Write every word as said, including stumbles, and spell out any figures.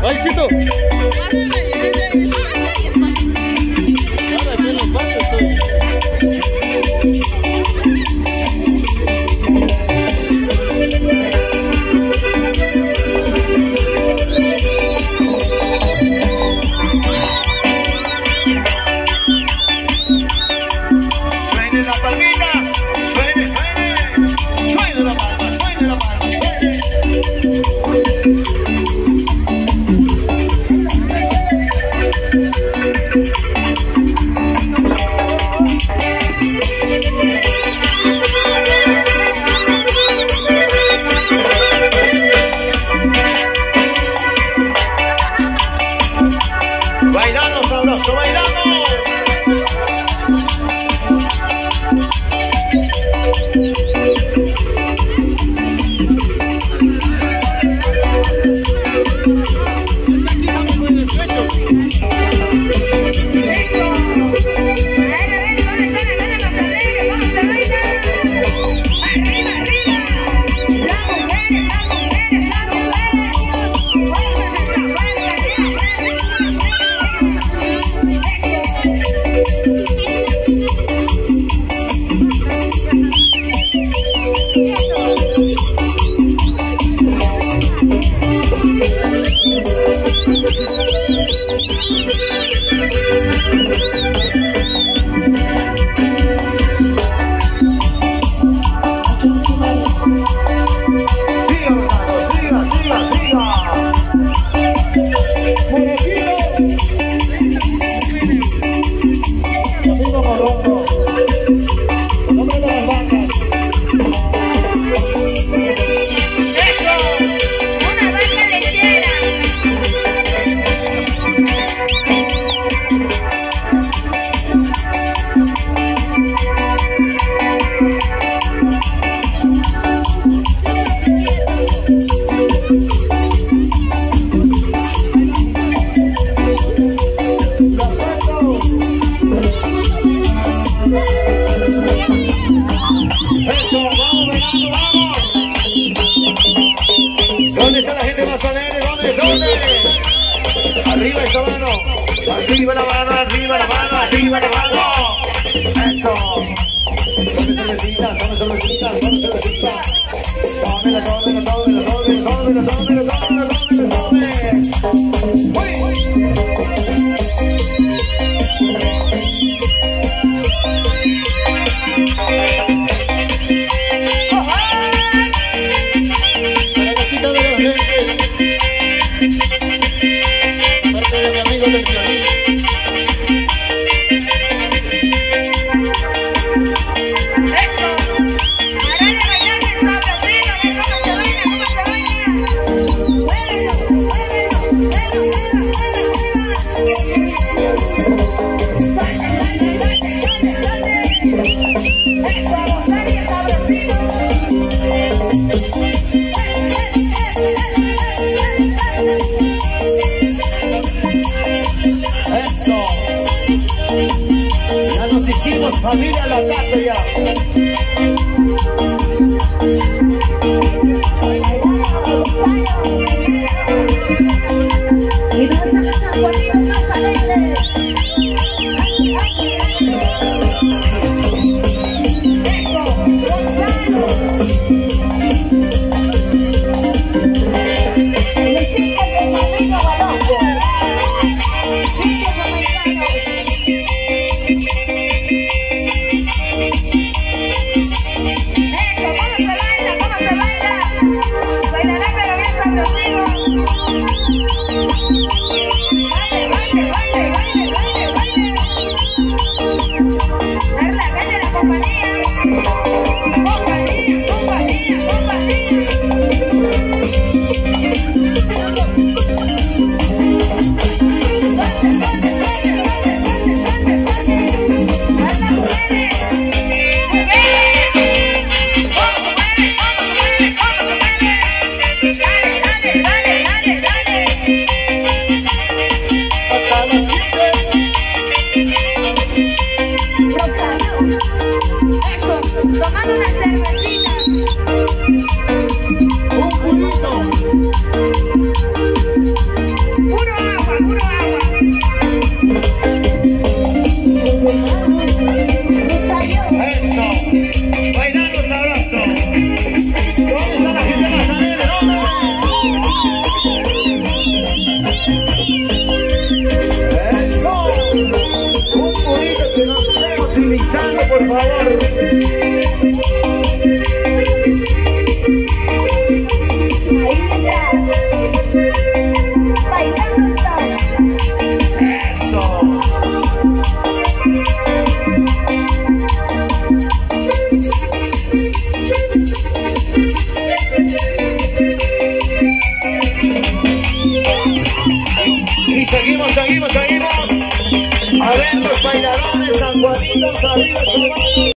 Bailecito. ¿Dónde está la gente más alegre? ¿Dónde? ¿Dónde? Arriba esa mano. Arriba la mano, arriba la mano, arriba la mano. Eso. Tome cervecita, tome cervecita, tome cervecita. Tómela, tómela, tómela, tómela, tómela, tómela, tómela, tómela, tómela. Familia la casa ya. Y no están los sanjuaninos más alegres. Eso, Gonzalo. Los hijos de Camino Guadalupe. Niños americanos. Dale, dale, dale, dale, dale. Y seguimos, seguimos, seguimos. A ver los bailadores sanjuaninos arriba su mano.